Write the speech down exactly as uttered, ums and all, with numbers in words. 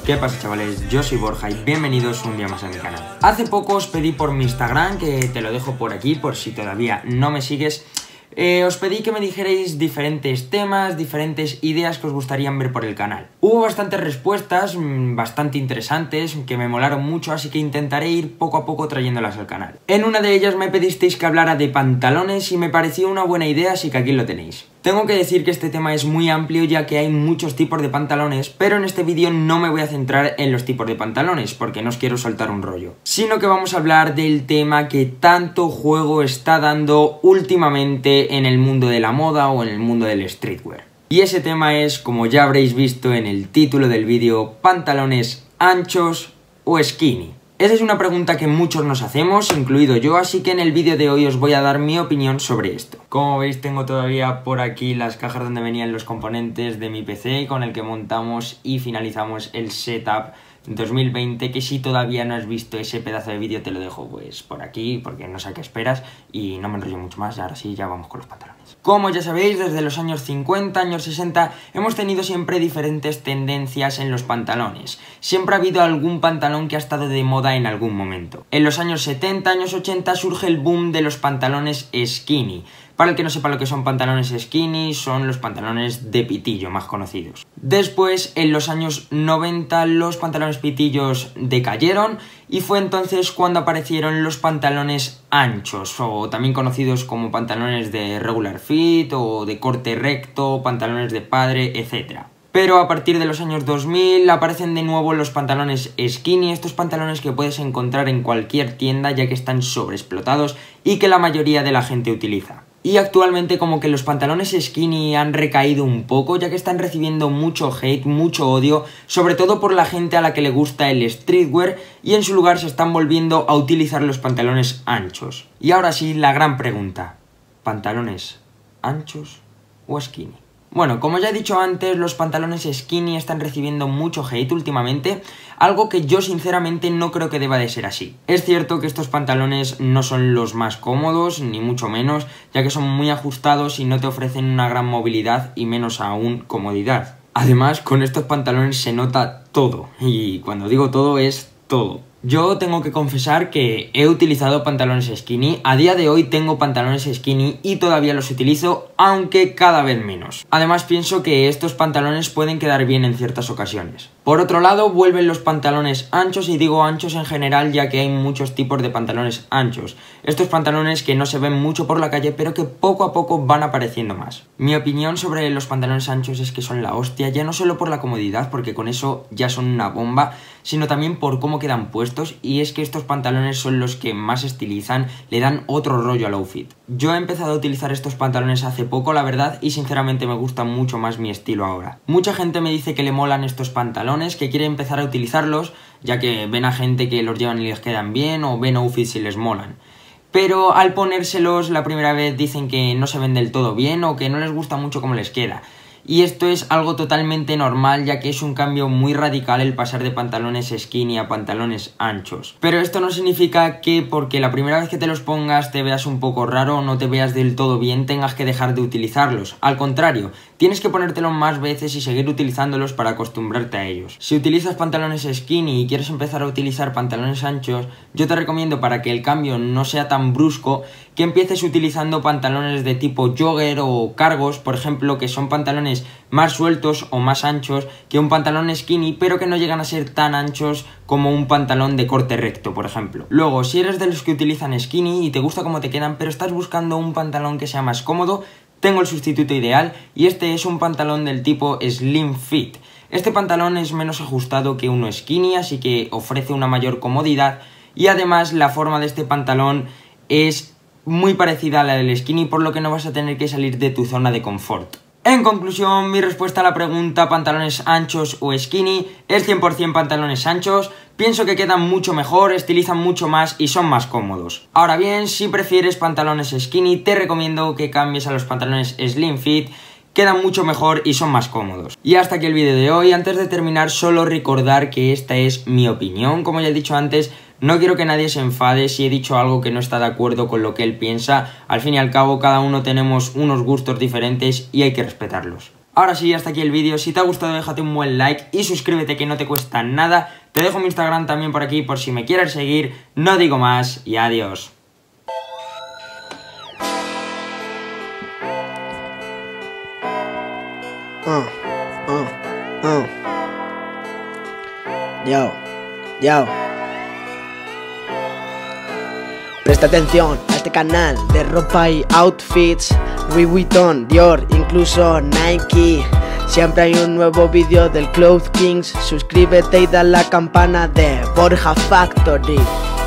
¿Qué pasa, chavales? Yo soy Borja y bienvenidos un día más a mi canal. Hace poco os pedí por mi Instagram, que te lo dejo por aquí por si todavía no me sigues, eh, os pedí que me dijerais diferentes temas, diferentes ideas que os gustarían ver por el canal. Hubo bastantes respuestas, bastante interesantes, que me molaron mucho, así que intentaré ir poco a poco trayéndolas al canal. En una de ellas me pedisteis que hablara de pantalones y me pareció una buena idea, así que aquí lo tenéis. Tengo que decir que este tema es muy amplio ya que hay muchos tipos de pantalones, pero en este vídeo no me voy a centrar en los tipos de pantalones porque no os quiero soltar un rollo, sino que vamos a hablar del tema que tanto juego está dando últimamente en el mundo de la moda o en el mundo del streetwear. Y ese tema es, como ya habréis visto en el título del vídeo, pantalones anchos o skinny. Esa es una pregunta que muchos nos hacemos, incluido yo, así que en el vídeo de hoy os voy a dar mi opinión sobre esto. Como veis, tengo todavía por aquí las cajas donde venían los componentes de mi P C con el que montamos y finalizamos el setup dos mil veinte, que si todavía no has visto ese pedazo de vídeo te lo dejo pues por aquí porque no sé a qué esperas y no me enrollo mucho más. Y ahora sí, ya vamos con los pantalones. Como ya sabéis, desde los años cincuenta, años sesenta hemos tenido siempre diferentes tendencias en los pantalones. Siempre ha habido algún pantalón que ha estado de moda en algún momento. En los años setenta, años ochenta surge el boom de los pantalones skinny. Para el que no sepa lo que son pantalones skinny, son los pantalones de pitillo más conocidos. Después, en los años noventa, los pantalones pitillos decayeron y fue entonces cuando aparecieron los pantalones anchos, o también conocidos como pantalones de regular fit o de corte recto, pantalones de padre, etcétera. Pero a partir de los años dos mil aparecen de nuevo los pantalones skinny, estos pantalones que puedes encontrar en cualquier tienda ya que están sobreexplotados y que la mayoría de la gente utiliza. Y actualmente como que los pantalones skinny han recaído un poco ya que están recibiendo mucho hate, mucho odio, sobre todo por la gente a la que le gusta el streetwear, y en su lugar se están volviendo a utilizar los pantalones anchos. Y ahora sí, la gran pregunta: ¿pantalones anchos o skinny? Bueno, como ya he dicho antes, los pantalones skinny están recibiendo mucho hate últimamente, algo que yo sinceramente no creo que deba de ser así. Es cierto que estos pantalones no son los más cómodos, ni mucho menos, ya que son muy ajustados y no te ofrecen una gran movilidad y menos aún comodidad. Además, con estos pantalones se nota todo, y cuando digo todo es todo. Yo tengo que confesar que he utilizado pantalones skinny, a día de hoy tengo pantalones skinny y todavía los utilizo, aunque cada vez menos. Además pienso que estos pantalones pueden quedar bien en ciertas ocasiones. Por otro lado, vuelven los pantalones anchos, y digo anchos en general ya que hay muchos tipos de pantalones anchos. Estos pantalones que no se ven mucho por la calle pero que poco a poco van apareciendo más. Mi opinión sobre los pantalones anchos es que son la hostia, ya no solo por la comodidad, porque con eso ya son una bomba, sino también por cómo quedan puestos, y es que estos pantalones son los que más estilizan, le dan otro rollo al outfit. Yo he empezado a utilizar estos pantalones hace poco, la verdad, y sinceramente me gusta mucho más mi estilo ahora. Mucha gente me dice que le molan estos pantalones, que quiere empezar a utilizarlos, ya que ven a gente que los llevan y les quedan bien, o ven outfits y les molan. Pero al ponérselos la primera vez dicen que no se ven del todo bien o que no les gusta mucho cómo les queda. Y esto es algo totalmente normal, ya que es un cambio muy radical el pasar de pantalones skinny a pantalones anchos. Pero esto no significa que porque la primera vez que te los pongas te veas un poco raro o no te veas del todo bien tengas que dejar de utilizarlos. Al contrario, tienes que ponértelos más veces y seguir utilizándolos para acostumbrarte a ellos. Si utilizas pantalones skinny y quieres empezar a utilizar pantalones anchos, yo te recomiendo, para que el cambio no sea tan brusco, que empieces utilizando pantalones de tipo jogger o cargos, por ejemplo, que son pantalones más sueltos o más anchos que un pantalón skinny, pero que no llegan a ser tan anchos como un pantalón de corte recto, por ejemplo. Luego, si eres de los que utilizan skinny y te gusta cómo te quedan, pero estás buscando un pantalón que sea más cómodo, tengo el sustituto ideal, y este es un pantalón del tipo slim fit. Este pantalón es menos ajustado que uno skinny, así que ofrece una mayor comodidad, y además la forma de este pantalón es muy parecida a la del skinny, por lo que no vas a tener que salir de tu zona de confort. En conclusión, mi respuesta a la pregunta pantalones anchos o skinny es cien por cien pantalones anchos. Pienso que quedan mucho mejor, estilizan mucho más y son más cómodos. Ahora bien, si prefieres pantalones skinny, te recomiendo que cambies a los pantalones slim fit, quedan mucho mejor y son más cómodos. Y hasta aquí el vídeo de hoy. Antes de terminar, solo recordar que esta es mi opinión. Como ya he dicho antes, no quiero que nadie se enfade si he dicho algo que no está de acuerdo con lo que él piensa. Al fin y al cabo, cada uno tenemos unos gustos diferentes y hay que respetarlos. Ahora sí, hasta aquí el vídeo. Si te ha gustado, déjate un buen like y suscríbete, que no te cuesta nada. Te dejo mi Instagram también por aquí por si me quieres seguir. No digo más y adiós. Uh, uh, uh. Yo, yo. Presta atención a este canal de ropa y outfits, Louis Vuitton, Dior, incluso Nike. Siempre hay un nuevo vídeo del Cloth Kings. Suscríbete y dale a la campana de Borja Factory.